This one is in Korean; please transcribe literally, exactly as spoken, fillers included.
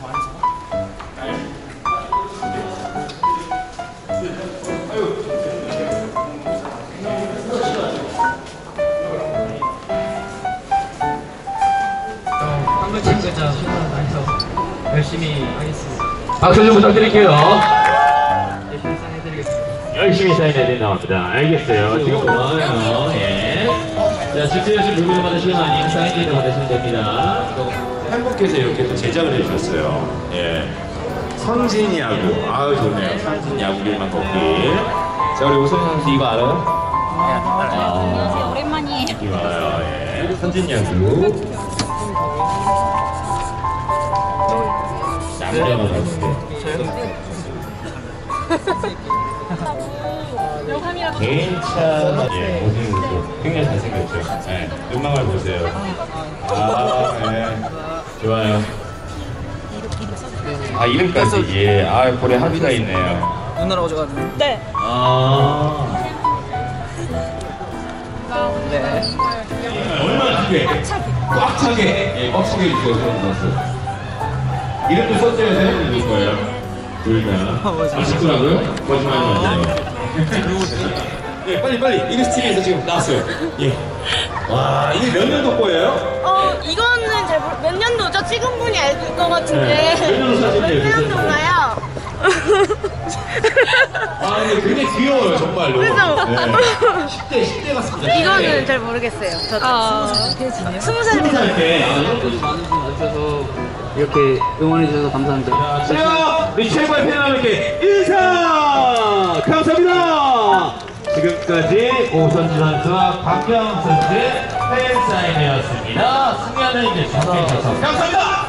한글 친구자 열심히 하겠습니다. 박수 좀 부탁드릴게요. 열심히 사인해드리겠습니다. 열심히 사인해야 나옵니다. 알겠어요. 지금 고마워요. 예. 자, 직접 물건을 받으시면 아닌 사인회를 받으시면 됩니다. 팬분께서 이렇게 또 제작을 해주셨어요. 예. 성진 야구. 아유, 좋네요. 성진 야구 길만 걷기. 자, 우리 우선 선수 이거 알아요? 안녕하세요. 오랜만이에요. 이거 알아요. 예. 성진 야구. 남자만 봤는데. 괜찮아. 예, 오늘도 굉장히 잘생겼죠. 네, 눈망울 보세요. 아, 네. 좋아요. 아, 이름까지. 예, 아, 볼에 하트가 있네요. 누나랑 오셔가지고. 네. 아. 네. 얼마나 크게? 꽉 차게. 예, 꽉 차게 해주세요, 선수. 이름도 썼어요, 세 누구 거예요? 둘 다. 맛있더라고요? 거짓말이 맞아요. 예, 빨리 빨리 이니스티비에서 지금 나왔어요. 예. 와, 이게 몇 년도 거예요? 어, 이거는 잘 모르, 몇 년도죠? 찍은 분이 알 것 같은데. 네, 몇 년도 사진이에요? 몇 년도인가요? 아, 근데 굉장히 귀여워요, 정말로. 그죠? 네. 십 대, 십 대 같습니다. 이거는 잘 모르겠어요. 저도. 아. 스무 살 스무 살 때. 때. 아, 많은 분이 와주셔서 이렇게 응원해주셔서 감사합니다. 자, 우리 최고의 팬여러분께 인사! 감사합니다! 지금까지 오선지 선수와 박경 선수의 팬사인회였습니다. 승리하는 이제 준비해주셔서 감사합니다!